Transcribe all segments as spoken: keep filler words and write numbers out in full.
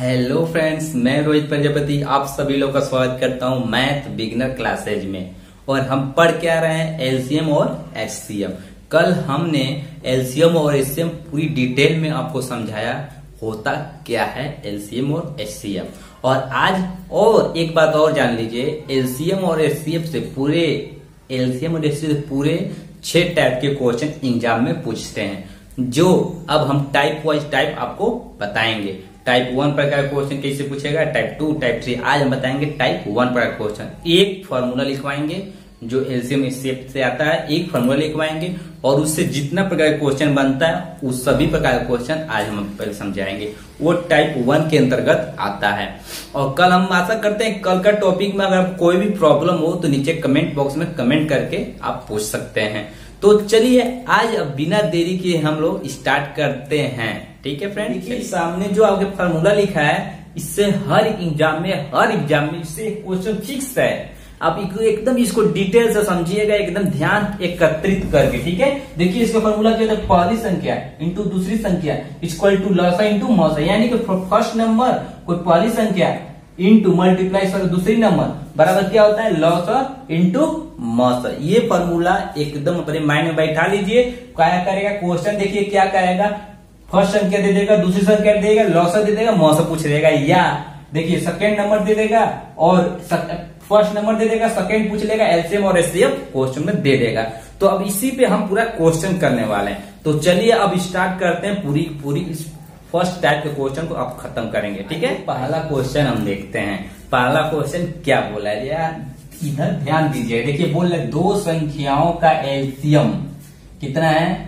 Hello friends, मैं रोहित प्रजापति आप सभी लोग का स्वागत करता हूं मैथ बिगिनर क्लासेज में। और हम पढ़ क्या रहे हैं एलसीएम और एचसीएफ। कल हमने एलसीएम और एचसीएम पूरी डिटेल में आपको समझाया होता क्या है एलसीएम और एचसीएफ। और आज और एक बात और जान लीजिए, एलसीएम और एचसीएफ से पूरे एलसीएम और एचसीएफ से पूरे छह टाइप के क्वेश्चन एग्जाम में पूछते हैं, जो अब हम टाइप वाइज टाइप आपको बताएंगे। टाइप वन प्रकार का क्वेश्चन कैसे पूछेगा, टाइप टू, टाइप थ्री। आज हम बताएंगे टाइप वन प्रकार का क्वेश्चन। एक फॉर्मूला लिखवाएंगे जो एलसीएम एचसीएफ से आता है, एक फॉर्मूला लिखवाएंगे और उससे जितना प्रकार का क्वेश्चन बनता है उस सभी प्रकार का क्वेश्चन आज हम पहले समझाएंगे। वो टाइप वन के अंतर्गत आता है। और कल हम आशा करते हैं कल का टॉपिक में अगर कोई भी प्रॉब्लम हो तो नीचे कमेंट बॉक्स में कमेंट करके आप पूछ सकते हैं। तो चलिए आज अब बिना देरी के हम लोग स्टार्ट करते हैं। ठीक है फ्रेंड, देखिए सामने जो आपके फार्मूला लिखा है, इससे हर एग्जाम में हर एग्जाम में इससे क्वेश्चन फिक्स है। आप एकदम इसको डिटेल से समझिएगा, एकदम ध्यान एकत्रित करके। ठीक है, देखिए इसका फार्मूला क्या है, पहली संख्या इंटू दूसरी संख्या इक्वल टू लसा इंटू मौसा, यानी कि फर्स्ट नंबर कोई पहली संख्या इंटू मल्टीप्लाई दूसरी नंबर बराबर क्या होता है, लॉस इंटू मौसा। ये फॉर्मूला एकदम अपने माइंड में बैठा लीजिए। क्या करेगा क्वेश्चन, देखिए क्या करेगा, फर्स्ट संख्या दे देगा, दूसरी संख्या दे देगा, लॉसा दे देगा, मौसा पूछ देगा। या देखिए सेकेंड नंबर दे देगा और फर्स्ट नंबर दे देगा, सेकेंड पूछ लेगा, एलसीएम और एचसीएफ क्वेश्चन में दे देगा। तो अब इसी पे हम पूरा क्वेश्चन करने वाले हैं। तो चलिए अब स्टार्ट करते हैं, पूरी पूरी इस फर्स्ट टाइप के क्वेश्चन को आप खत्म करेंगे। ठीक है, पहला क्वेश्चन हम देखते हैं। पहला क्वेश्चन क्या बोला है यार, इधर ध्यान दीजिए। देखिए बोल रहे दो संख्याओं का एलसीएम कितना है,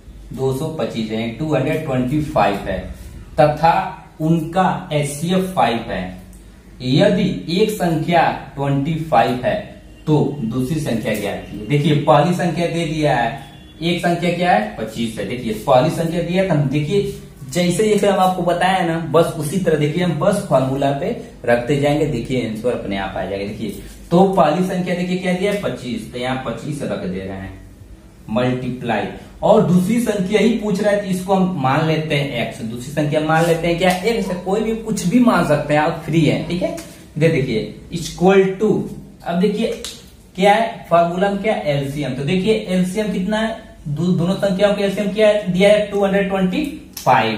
दो सौ पच्चीस है, दो सौ पच्चीस है, तथा उनका एचसीएफ फाइव है। यदि एक संख्या पच्चीस है तो दूसरी संख्या ज्ञात कीजिए। देखिए पहली संख्या दे दिया है, एक संख्या क्या है, पच्चीस है। देखिए पहली संख्या दिया है, हम देखिए जैसे जैसे हम आपको बताया ना, बस उसी तरह देखिए हम बस फॉर्मूला पे रखते जाएंगे। देखिए आंसर अपने आप आ जाएगा। देखिए तो पहली संख्या देखिए क्या दिया है, पच्चीस, तो यहाँ पच्चीस रख दे रहे हैं, मल्टीप्लाई। और दूसरी संख्या ही पूछ रहा है तो इसको हम मान लेते हैं एक्स। दूसरी संख्या मान लेते हैं क्या, एक्स। कोई भी कुछ भी मान सकते हैं, आप फ्री है। ठीक है, इधर देखिए इक्वल टू, अब देखिए क्या है फॉर्मूला में क्या, एलसीएम। तो देखिए एलसीएम कितना है, दो, दोनों संख्याओं का एलसीएम क्या है, दिया है two hundred twenty five.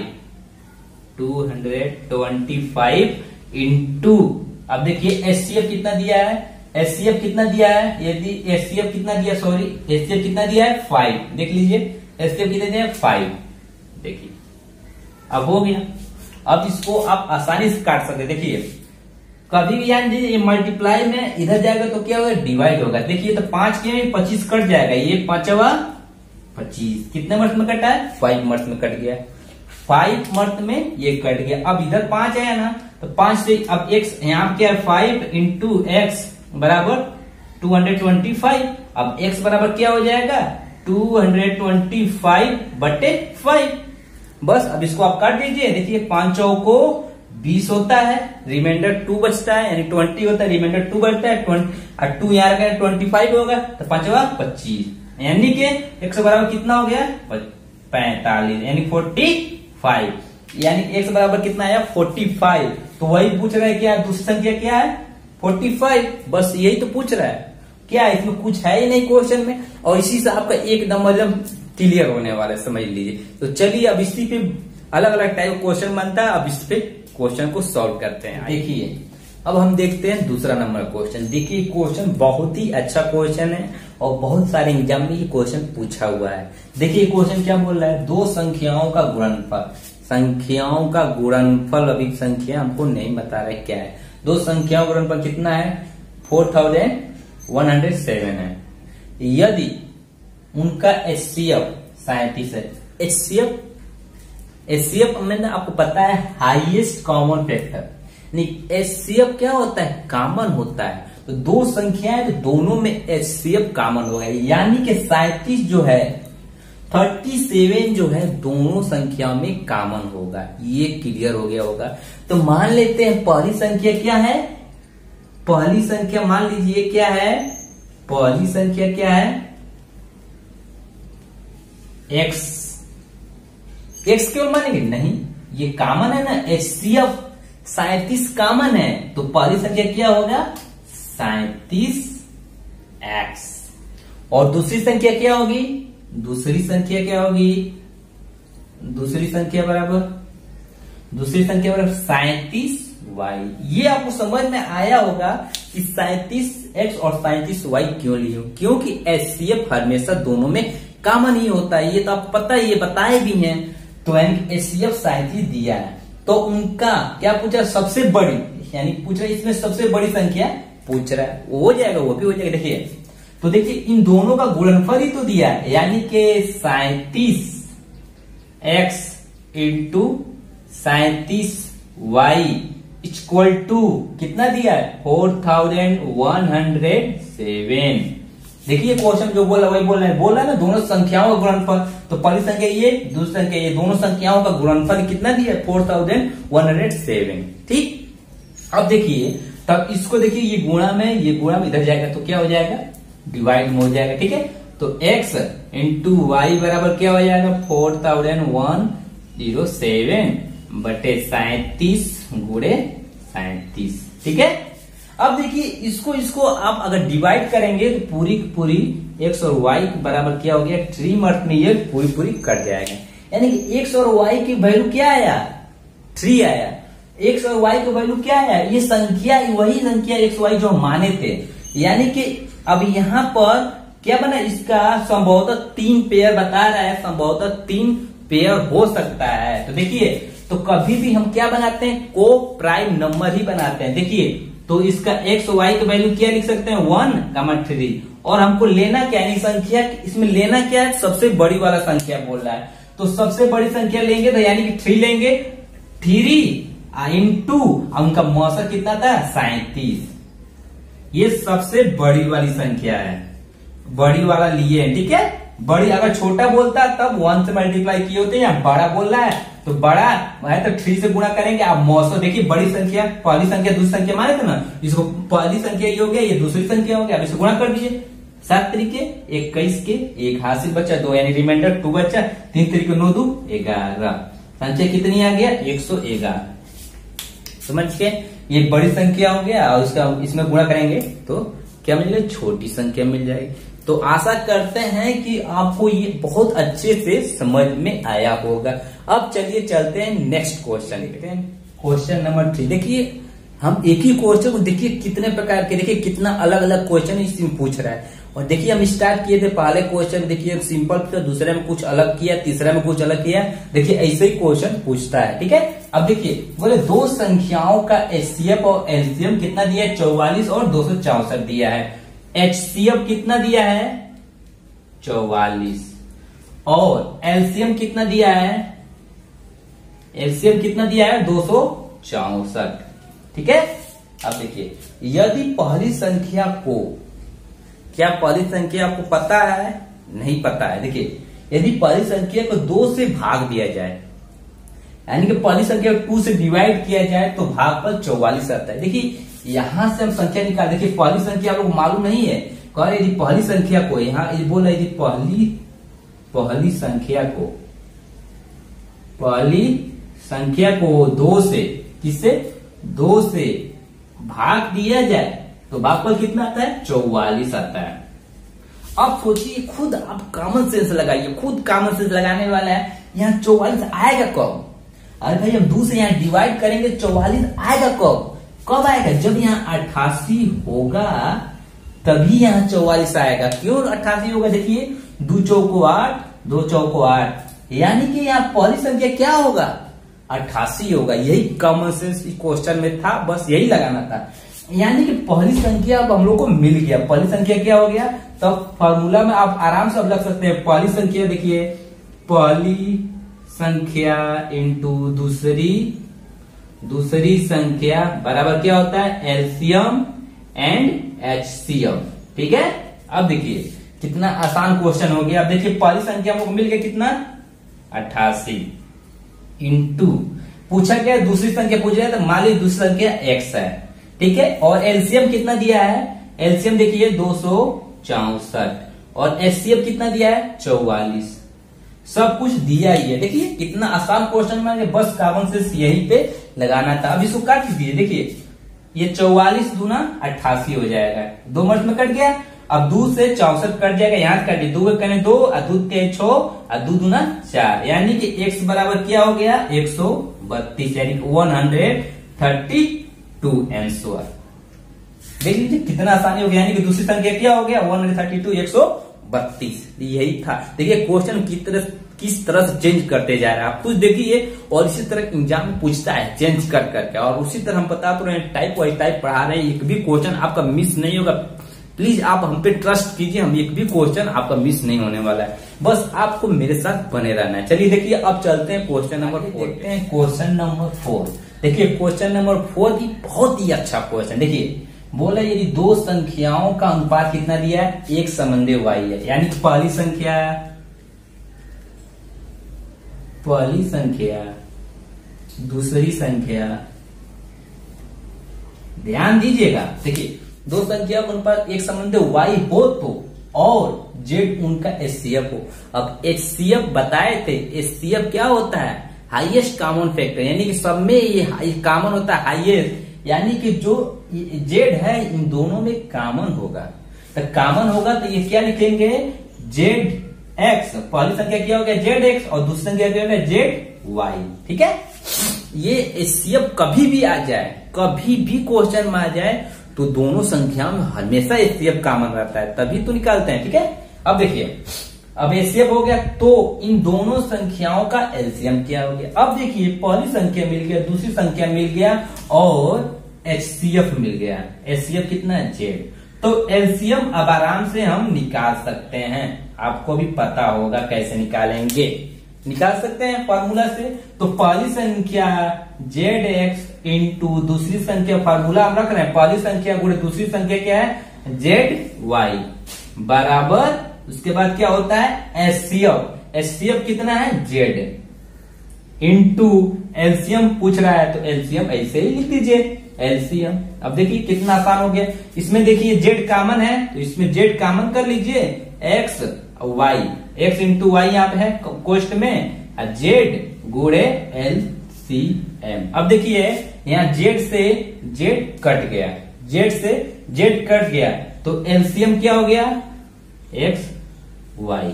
Two hundred twenty five into, अब देखिए एचसीएफ कितना दिया है, एचसीएफ कितना दिया है, यदि एचसीएफ कितना दिया, सॉरी एचसीएफ कितना दिया है, फाइव। देख लीजिए एचसीएफ कितना दिया है, फाइव। देखिए अब हो गया। अब इसको आप आसानी से काट सकते। देखिए कभी भी याद दीजिए, मल्टीप्लाई में इधर जाएगा तो क्या होगा, डिवाइड होगा। देखिए तो पांच के में पच्चीस कट जाएगा, ये पांचवा पच्चीस कितने मर्थ में कटा है, फाइव मर्थ में कट गया, फाइव मर्थ में ये कट गया। अब इधर पांच है ना, तो पांच से अब एक्स यहाँ क्या है, फाइव इंटू एक्स बराबर टू हंड्रेड ट्वेंटी फाइव। अब x बराबर क्या हो जाएगा, टू हंड्रेड ट्वेंटी फाइव बटे फाइव। बस अब इसको आप काट दीजिए। देखिए पांचों को बीस होता है, रिमाइंडर टू बचता है, यानी ट्वेंटी होता है, रिमाइंडर टू बचता है, ट्वेंटी टू यहाँ रखा ट्वेंटी फाइव होगा, तो पांचवा पच्चीस, यानी कि x बराबर कितना हो गया, पैंतालीस, यानी फोर्टी फाइव। यानी x बराबर कितना आया, फोर्टी फाइव। तो वही पूछ रहा है क्या, दूसरी संख्या क्या है, फोर्टी फाइव। बस यही तो पूछ रहा है, क्या इसमें कुछ है ही नहीं क्वेश्चन में। और इसी से आपका एक नंबर जब क्लियर होने वाला है, समझ लीजिए। तो चलिए अब इसी पे अलग अलग टाइप क्वेश्चन बनता है, अब इस पे क्वेश्चन को सॉल्व करते हैं। देखिए अब हम देखते हैं दूसरा नंबर क्वेश्चन। देखिए क्वेश्चन बहुत ही अच्छा क्वेश्चन है और बहुत सारे एग्जाम में ये क्वेश्चन पूछा हुआ है। देखिए क्वेश्चन क्या बोल रहा है, दो संख्याओं का गुणनफल। संख्याओं का गुणनफल, अभी संख्या हमको नहीं बता रहा है क्या है। दो संख्याओं का गुणनफल कितना है, four thousand one hundred seven है। यदि उनका एचसीएफ सैंतीस है। एचसीएफ एचसीएफ में आपको पता है हाईएस्ट कॉमन फैक्टर, एचसीएफ क्या होता है, कॉमन होता है। तो दो संख्याएं तो दोनों में एचसीएफ कॉमन होगा, यानी कि सैंतीस जो है, सैंतीस जो है दोनों संख्या में कॉमन होगा। ये क्लियर हो गया होगा। तो मान लेते हैं पहली संख्या क्या है, पहली संख्या मान लीजिए क्या है, पहली संख्या क्या है, x। x केवल मानेंगे नहीं, ये कॉमन है ना, एचसीएफ सैंतीस कॉमन है तो पहली संख्या क्या होगा सैंतीस एक्स, और दूसरी संख्या क्या होगी, दूसरी संख्या क्या होगी, दूसरी संख्या बराबर दूसरी संख्या बराबर सैंतीस वाई। ये आपको समझ में आया होगा कि सैंतीस एक्स और सैंतीस वाई क्यों लिया, क्योंकि एचसीएफ हमेशा दोनों में कॉमन ही होता है, ये तो आपको पता है, ये बताए भी हैं। तो यानी एचसीएफ सैंतीस दिया है तो उनका क्या पूछा, सबसे बड़ी, यानी पूछ रहा है इसमें सबसे बड़ी संख्या पूछ रहा है, वो हो जाएगा, वो भी हो जाएगा। देखिए तो देखिए इन दोनों का गुणनफल ही तो दिया है, यानी कि सैंतीस एक्स इंटू सैंतीस वाई इक्वल टू कितना दिया है four thousand one hundred seven. देखिए क्वेश्चन जो बोला वही बोल रहा है, बोला ना दोनों संख्याओं का गुणनफल, तो पहली संख्या ये दूसरी संख्या ये, दोनों संख्याओं का गुणनफल कितना दिया है four thousand one hundred seven. ठीक, अब देखिए तब इसको देखिए ये गुणा में ये गुणा में इधर जाएगा तो क्या हो जाएगा डिवाइड में हो जाएगा। ठीक है, तो x इंटू वाई बराबर क्या हो जाएगा four thousand one zero seven बटे सैंतीस गुणे सैंतीस। ठीक है, अब देखिए इसको इसको आप अगर डिवाइड करेंगे तो पूरी पूरी x और y बराबर क्या हो गया थ्री मल्ट में ये पूरी पूरी कट जाएगा, यानी कि x और y की वैल्यू क्या आया थ्री आया, x और y का वैल्यू क्या आया, ये संख्या वही संख्या x y जो माने थे, यानी कि अब यहाँ पर क्या बना इसका संभवतः तीन पेयर बता रहा है, संभवतः तीन पेयर हो सकता है। तो देखिए तो कभी भी हम क्या बनाते हैं को प्राइम नंबर ही बनाते हैं। देखिए तो इसका x और y का वैल्यू क्या लिख सकते हैं वन कामा थ्री, और हमको लेना क्या है संख्या, इसमें लेना क्या है सबसे बड़ी वाला संख्या बोल रहा है, तो सबसे बड़ी संख्या लेंगे तो यानी कि थ्री लेंगे, थ्री इंटू उनका मौसम कितना था सैंतीस, ये सबसे बड़ी वाली संख्या है, बड़ी वाला लिए है। ठीक है, बड़ी अगर छोटा बोलता तब वन से मल्टीप्लाई किए होते हैं, या बड़ा बोल रहा है तो बड़ा है तो थ्री से गुणा करेंगे। आप मौसम देखिए बड़ी संख्या पहली संख्या दूसरी संख्या माने थे ना, इसको पहली संख्या ये हो गया ये दूसरी संख्या हो गया, अब इसे गुणा कर दीजिए सात तरीके इक्कीस के एक हासिल बचा दो, यानी रिमाइंडर टू बचा, तीन तरीके नौ दो ग्यारह, संख्या कितनी आ गया एक सौ ग्यारह। समझ के ये बड़ी संख्या हो गया और इसका इसमें गुणा करेंगे तो क्या मिल जाएगी छोटी संख्या मिल जाएगी। तो आशा करते हैं कि आपको ये बहुत अच्छे से समझ में आया होगा। अब चलिए चलते हैं नेक्स्ट क्वेश्चन देखते हैं, क्वेश्चन नंबर थ्री। देखिए हम एक ही क्वेश्चन को देखिए कितने प्रकार के, देखिए कितना अलग अलग क्वेश्चन इसमें पूछ रहा है। और देखिए हम स्टार्ट किए थे पहले क्वेश्चन देखिए सिंपल था, दूसरे में कुछ अलग किया, तीसरे में कुछ अलग किया। देखिए ऐसे ही क्वेश्चन पूछता है। ठीक है, अब देखिए बोले दो संख्याओं का एचसीएफ और एलसीएम कितना दिया है चौवालीस और दो सौ चौसठ दिया है। एचसीएफ कितना दिया है चौवालीस और एलसीएम कितना दिया है, एलसीएम कितना दिया है दो सौ चौसठ। ठीक है, अब देखिए यदि पहली संख्या को, क्या पहली संख्या आपको पता है नहीं पता है, देखिए यदि पहली संख्या को दो से भाग दिया जाए, यानी कि पहली संख्या को टू से डिवाइड किया जाए तो भागफल चौवालीस आता है। देखिए यहां से हम संख्या निकाल, देखिए पहली संख्या आपको मालूम नहीं है, कह रहे यदि पहली संख्या को यहाँ बोल रहे यदि पहली पहली संख्या को पहली संख्या को दो से किससे दो से भाग दिया जाए तो भागफल कितना आता है चौवालीस आता है। अब सोचिए खुद आप कॉमन सेंस लगाइए, खुद कॉमन सेंस लगाने वाला है, यहाँ चौवालीस आएगा कब, अरे भाई हम दो से यहाँ डिवाइड करेंगे चौवालीस आएगा कब, कब आएगा जब यहाँ अट्ठासी होगा तभी यहाँ चौवालीस आएगा। क्यों अट्ठासी होगा, देखिए दो चौको आठ, दो चौको आठ, यानी कि यहाँ पहली संख्या क्या होगा अट्ठासी होगा। यही कॉमन सेंस क्वेश्चन में था, बस यही लगाना था। यानी कि पहली संख्या अब हम लोग को मिल गया, पहली संख्या क्या हो गया, तब फॉर्मूला में आप आराम से अब लग सकते हैं पहली संख्या, देखिए पहली संख्या इंटू दूसरी दूसरी संख्या बराबर क्या होता है एलसीएम एंड एचसीएम। ठीक है, अब देखिए कितना आसान क्वेश्चन हो गया। अब देखिए पहली संख्या हमको मिल गया कितना अट्ठासी इंटू पूछा गया दूसरी संख्या पूछ रहा है तो मान लीजिए दूसरी संख्या एक्स है। ठीक है, और एलसीएम कितना दिया है, एलसीएम देखिए दो सौ चौसठ और एचसीएफ कितना दिया है चौवालीस। सब कुछ दिया ही है। देखिए कितना आसान क्वेश्चन में, बस कार्बन से यहीं पे लगाना था। अब इसको काट दीजिए, देखिए ये चौवालीस दूना अट्ठासी हो जाएगा, दो मिनट में कट गया। अब दो से चौसठ कट जाएगा, यहाँ से कट दो कने दो, दो के छो, दो दूना चार, यानी कि x बराबर क्या हो गया एक सौ बत्तीस, यानी कि one hundred thirty two answer. देख लीजिए कितना आसानी हो गया, यानी कि दूसरी संख्या क्या हो गया वन हंड्रेड थर्टी टू एक सौ बत्तीस, यही था। देखिए क्वेश्चन की तरह किस तरह से चेंज करते जा रहे हैं आप कुछ देखिए, और इसी तरह एग्जाम में पूछता है चेंज कर करके, और उसी तरह हम बता तो रहे हैं, टाइप वाइज टाइप पढ़ा रहे हैं, एक भी क्वेश्चन आपका मिस नहीं होगा। प्लीज आप हम पे ट्रस्ट कीजिए, हम एक भी क्वेश्चन आपका मिस नहीं होने वाला है, बस आपको मेरे साथ बने रहना है। चलिए देखिए अब चलते हैं क्वेश्चन नंबर फोर, देखते हैं क्वेश्चन नंबर फोर। देखिए क्वेश्चन नंबर फोर की बहुत ही अच्छा क्वेश्चन। देखिए बोला यदि दो संख्याओं का अनुपात कितना दिया है, एक संबंधी वाई है, यानी कि पहली संख्या पहली संख्या दूसरी संख्या, ध्यान दीजिएगा। देखिए दो संख्या का अनुपात एक संबंधी वाई हो तो, और जेड उनका एचसीएफ हो। अब एचसीएफ बताए थे, एचसीएफ क्या होता है हाईएस्ट कॉमन फैक्टर, यानी कि सब में ये कॉमन होता है हाईएस्ट, यानी कि जो जेड है इन दोनों में कॉमन होगा, तो कॉमन होगा तो ये क्या लिखेंगे जेड एक्स, पहली संख्या क्या हो गया जेड एक्स और दूसरी संख्या क्या हो गया जेड वाई। ठीक है, ये एचसीएफ कभी भी आ जाए, कभी भी क्वेश्चन में आ जाए तो दोनों संख्याओं में हमेशा एचसीएफ कॉमन रहता है, तभी तो निकालते हैं। ठीक है, अब देखिए अब एचसीएफ हो गया तो इन दोनों संख्याओं का एलसीएम क्या हो गया। अब देखिए पहली संख्या मिल गया, दूसरी संख्या मिल गया और एचसीएफ मिल गया, एचसीएफ कितना है जेड, तो एलसीएम अब आराम से हम निकाल सकते हैं। आपको भी पता होगा कैसे निकालेंगे, निकाल सकते हैं फॉर्मूला से। तो पहली संख्या जेड एक्स इंटू दूसरी संख्या, फॉर्मूला हम रख रहे हैं पहली संख्या गुणे दूसरी संख्या क्या है जेड वाई, बराबर उसके बाद क्या होता है एचसीएफ, एचसीएफ कितना है जेड इंटू एलसीएम पूछ रहा है, तो एलसीएम ऐसे ही लिख दीजिए एलसीएम। अब देखिए कितना आसान हो गया, इसमें देखिए जेड कॉमन है तो इसमें जेड कॉमन कर लीजिए, x y, x into y यहाँ पे है कोष्ट में, जेड गुणे एलसीएम। अब देखिए यहाँ जेड से जेड कट गया, जेड से जेड कट गया, तो एलसीएम क्या हो गया एक्स वाई।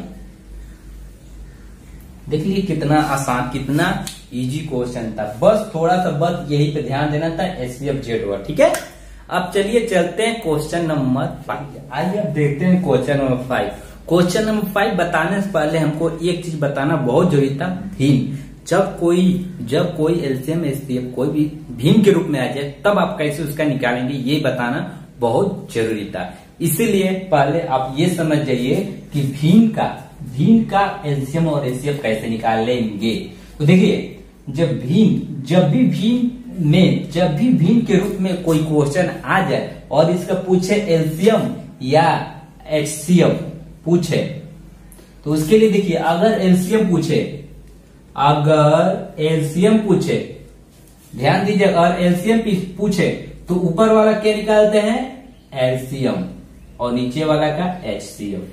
देख लीजिए कितना आसान, कितना इजी क्वेश्चन था, बस थोड़ा सा बस यही पे ध्यान देना था एचसीएफ जेड हुआ। ठीक है, अब चलिए चलते हैं क्वेश्चन नंबर फाइव। आइए अब देखते हैं question number five. Question number five बताने से पहले हमको एक चीज बताना बहुत जरूरी था, भीम। जब कोई जब कोई एलसीएम एचसीएफ कोई भी भीम के रूप में आ जाए तब आप कैसे उसका निकालेंगे ये बताना बहुत जरूरी था। इसीलिए पहले आप ये समझ जाइए कि भीम का भीम का एलसीएम और एचसीएफ कैसे निकाल लेंगे। तो देखिए जब भीम जब भी भीम में जब भी भीम के रूप में कोई क्वेश्चन आ जाए और इसका पूछे एलसीएम या एचसीएफ पूछे, तो उसके लिए देखिए अगर एलसीएम पूछे अगर एलसीएम पूछे ध्यान दीजिए, अगर एलसीएम पूछे तो ऊपर वाला क्या निकालते हैं एलसीएम और नीचे वाला का एचसीएफ।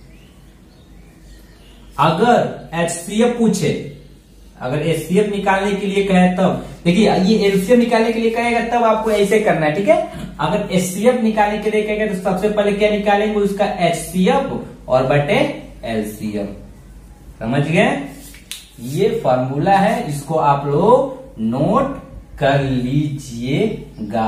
अगर एचसीएफ पूछे, अगर एचसीएफ निकालने के लिए कहे तब देखिए ये एलसीएम निकालने के लिए कहेगा तब आपको ऐसे करना है। ठीक है, अगर एचसीएफ निकालने के लिए कहेगा तो सबसे पहले क्या निकालेंगे उसका एचसीएफ और बटे एलसीएम। समझ गए, ये फॉर्मूला है, इसको आप लोग नोट कर लीजिएगा।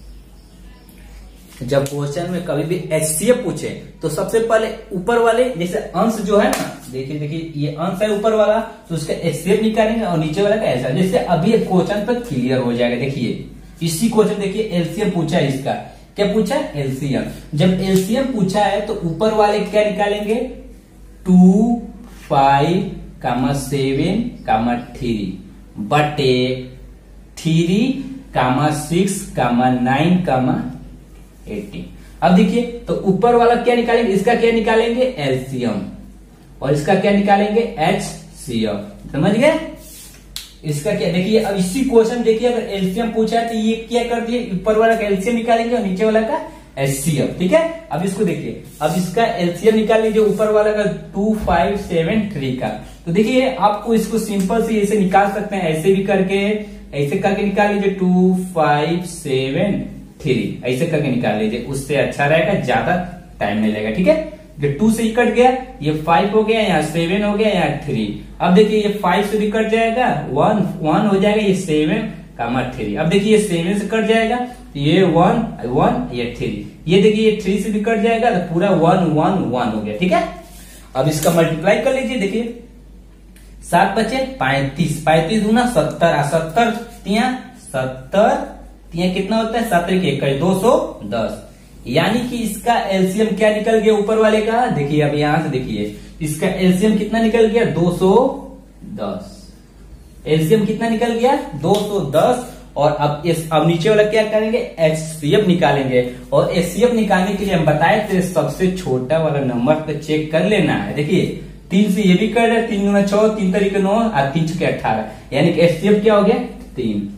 जब क्वेश्चन में कभी भी एचसीएफ पूछे तो सबसे पहले ऊपर वाले जैसे अंश जो है ना, देखिए देखिए ये अंश है ऊपर वाला, तो उसका एचसीएफ निकालेंगे और नीचे वाला का ऐसा, जैसे अभी क्वेश्चन पर क्लियर हो जाएगा। देखिए इसी क्वेश्चन देखिए एलसीएम पूछा है, इसका क्या पूछा एलसीएम। जब एलसीएम पूछा है तो ऊपर वाले क्या निकालेंगे two five comma seven comma three बटे three comma six comma nine comma eighteen. अब देखिए तो ऊपर वाला क्या निकालेंगे, इसका क्या निकालेंगे एलसीएम और इसका क्या निकालेंगे एचसीएम। समझ गए, इसका क्या देखिए। अब इसी क्वेश्चन देखिए अगर एलसीएम पूछा है तो ये क्या कर दिए ऊपर वाला का एलसीएम निकालेंगे और नीचे वाला का एचसीएफ, ठीक है। अब इसको देखिए, अब इसका एलसीएम निकाल लीजिए ऊपर वाला का टू फाइव सेवन थ्री का। तो देखिए आपको इसको सिंपल से ऐसे निकाल सकते हैं, ऐसे भी करके ऐसे करके निकाल लीजिए टू फाइव सेवन थ्री, ऐसे करके निकाल लीजिए, उससे अच्छा रहेगा, ज्यादा टाइम नहीं लगेगा, ठीक है। जो टू से ही कट गया, ये फाइव हो गया, यहाँ सेवन हो गया, यहाँ थ्री। अब देखिए ये फाइव से भी कट जाएगा, वन वन हो जाएगा, ये सेवन कामा थ्री। अब देखिए ये सेवन से कट जाएगा, ये वन वन, ये थ्री। ये देखिए ये थ्री से भी कट जाएगा, तो पूरा वन वन वन हो गया, ठीक है। अब इसका मल्टीप्लाई कर लीजिए, देखिए सात बचे पैंतीस, पैंतीस दूना सत्तर, सत्तर तिया सत्तर तिया कितना होता है, सत्तर के इक्कीस, दो सौ दस। यानी कि इसका एलसीएम क्या निकल गया ऊपर वाले का, देखिए अब यहां से देखिए इसका एलसीएम कितना निकल गया, दो सौ दस। एलसीएम कितना निकल गया, दो सौ दस। और अब इस अब नीचे वाला क्या करेंगे, एचसीएफ निकालेंगे। और एचसीएफ निकालने के लिए हम बताए थे सबसे छोटा वाला नंबर पे चेक कर लेना है। देखिए तीन से ये भी कर रहे, तीन गुना छह, तीन तरीके नौ और तीन छके अठारह, यानी कि एचसीएफ क्या हो गया, तीन।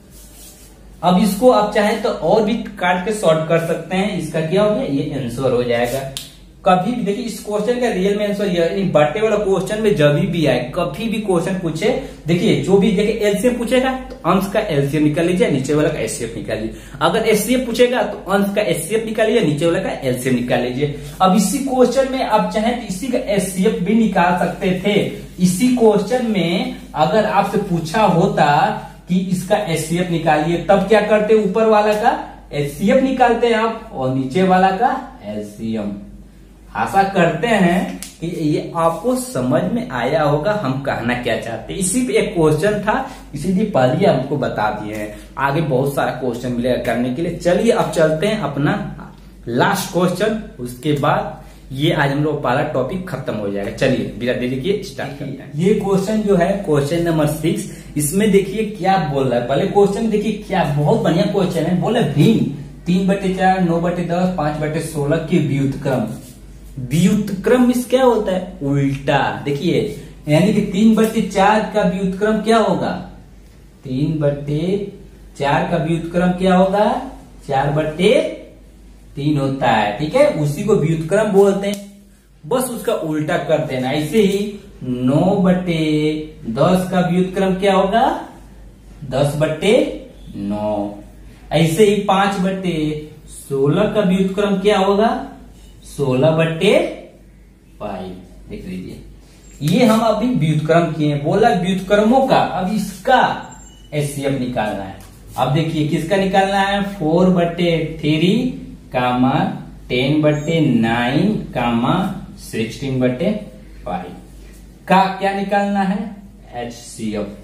अब इसको आप चाहें तो और भी काट के सॉल्व कर सकते हैं, इसका क्या हो गया, ये आंसर हो जाएगा। कभी भी देखिए इस क्वेश्चन का रियल में आंसर ये बाटे वाला क्वेश्चन में जब भी आए, कभी भी क्वेश्चन पूछे, देखिए जो भी देखिए एलसीएम पूछेगा तो अंश का एलसीएम निकाल लीजिए, नीचे वाला का एचसीएफ निकाल लीजिए। अगर एचसीएफ पूछेगा तो अंश का एचसीएफ निकाल लीजिए, नीचे वाला का एलसीएम निकाल लीजिए। अब इसी क्वेश्चन में आप चाहें तो इसी का एचसीएफ भी निकाल सकते थे। इसी क्वेश्चन में अगर आपसे पूछा होता कि इसका एचसीएफ निकालिए, तब क्या करते, ऊपर वाला का एचसीएफ निकालते हैं आप और नीचे वाला का एलसीएम। आशा करते हैं कि ये आपको समझ में आया होगा हम कहना क्या चाहते हैं। इसी पे एक क्वेश्चन था, इसीलिए पहले आपको बता दिए हैं, आगे बहुत सारा क्वेश्चन मिलेगा करने के लिए। चलिए अब चलते हैं अपना लास्ट क्वेश्चन, उसके बाद ये आज हम लोग पहला टॉपिक खत्म हो जाएगा। चलिए बिना देरी किए स्टार्ट करते हैं। ये क्वेश्चन जो है क्वेश्चन नंबर सिक्स, इसमें देखिए क्या बोल रहा है। पहले क्वेश्चन देखिए क्या बहुत बढ़िया क्वेश्चन है, बोले भिन्न तीन बटे चार, नौ बटे दस, पांच बटे सोलह के व्युत्क्रम। व्युत्क्रम इस क्या होता है, उल्टा। देखिए यानी कि तीन बटे चार का व्युत्क्रम क्या होगा, तीन बटे चार का व्युत्क्रम क्या होगा, चार बटे तीन होता है, ठीक है। उसी को व्युत्क्रम बोलते हैं, बस उसका उल्टा कर देना। ऐसे ही नौ बटे दस का व्युत्क्रम क्या होगा, दस बटे नौ। ऐसे ही पांच बटे सोलह का व्युत्क्रम क्या होगा, सोलह बटे फाइव। देख लीजिए ये हम अभी व्युत्क्रम किए, बोला व्युत्क्रमों का। अब इसका एचसीएफ निकालना है। अब देखिए किसका निकालना है, फोर बटे थ्री कामा टेन बटे नाइन कामा सिक्सटीन बटे फाइव का क्या निकालना है, एचसीएफ।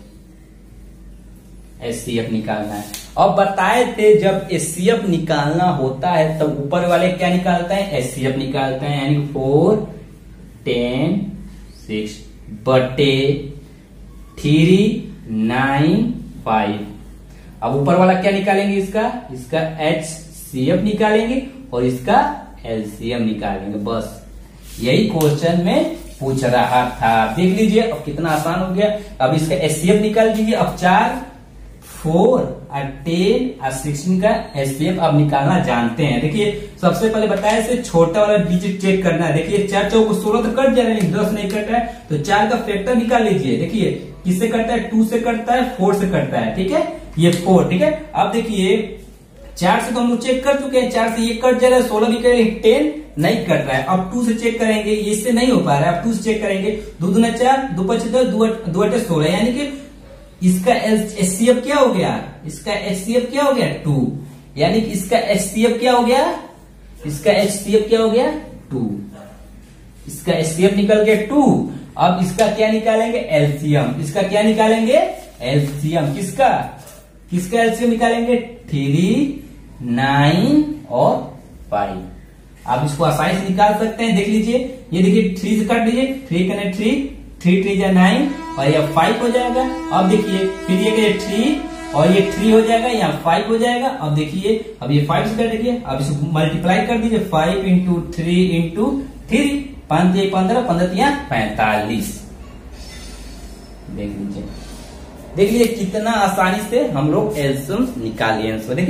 एचसीएफ निकालना है। अब बताए थे जब एचसीएफ निकालना होता है तब ऊपर वाले क्या निकालते हैं, एचसीएफ निकालते हैं। यानी फोर टेन सिक्स बटे थ्री नाइन फाइव। अब ऊपर वाला क्या निकालेंगे, इसका इसका एचसीएफ निकालेंगे और इसका एलसीएम निकालेंगे। बस यही क्वेश्चन में पूछ रहा था। देख लीजिए अब कितना आसान हो गया। अब इसका एचसीएफ निकाल दीजिए। अब चार, फोर और टेन और सिक्सटीन का एचसीएफ अब निकालना जानते हैं। देखिए सबसे पहले बताया से छोटा वाला डिजिट चेक करना है। देखिए चार चौको सोलह तो कट जा रहा है, दस नहीं कट रहा है, तो चार का फैक्टर निकाल लीजिए। देखिए किससे कटता है, टू से कटता है, फोर से कटता है, ठीक है, ये फोर, ठीक है। अब देखिए चार से तो हम लोग चेक कर चुके हैं, चार से ये कट जा रहा है, सोलह भी करेंगे, टेन नहीं कट रहा है। अब टू से चेक करेंगे, इससे नहीं हो पा रहा है, अब टू से चेक करेंगे, दो दूना चार, दो पचे दस, दो अटे सोलह, यानी कि इसका एचसीएफ क्या हो गया, इसका एचसीएफ क्या हो गया, टू। यानी कि इसका एचसीएफ क्या हो गया, इसका एचसीएफ क्या हो गया, टू। इसका एचसीएफ निकल गया टू। अब इसका क्या निकालेंगे, एलसीएम। इसका क्या निकालेंगे, एलसीएम। किसका किसका एलसीएम निकालेंगे, थ्री नाइन और फाइव। आप इसको आसानी से निकाल सकते हैं। देख लीजिए ये देखिए थ्री से काट लीजिए, थ्री कने थ्री, थ्री थ्री जा नाइन और ये फाइव हो जाएगा। अब देखिए फिर ये थ्री और ये थ्री हो जाएगा, यहाँ फाइव हो जाएगा। अब देखिए अब ये फाइव से कर दीजिए, अब इसको मल्टीप्लाई कर दीजिए, five into three into three, पांच पंद्रह, पंद्रह या पैंतालीस। देख लीजिए देख लीजिए कितना आसानी से हम लोग एलसीएम निकालिए। देखिए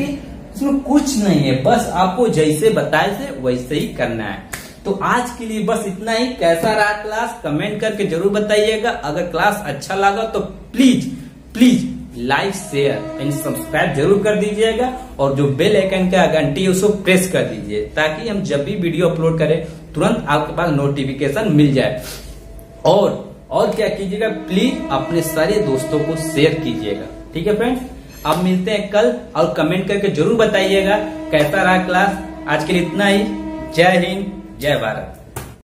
इसमें कुछ नहीं है, बस आपको जैसे बताए थे वैसे ही करना है। तो आज के लिए बस इतना ही। कैसा रहा क्लास कमेंट करके जरूर बताइएगा। अगर क्लास अच्छा लगा तो please please like share and subscribe जरूर कर दीजिएगा, और जो बेल आइकन का घंटी है उसको प्रेस कर दीजिए, ताकि हम जब भी वीडियो अपलोड करें तुरंत आपके पास नोटिफिकेशन मिल जाए। और और क्या कीजिएगा, प्लीज अपने सारे दोस्तों को शेयर कीजिएगा। ठीक है फ्रेंड्स, अब मिलते हैं कल, और कमेंट करके जरूर बताइएगा कैसा रहा क्लास। आज के लिए इतना ही। जय हिंद, जय भारत।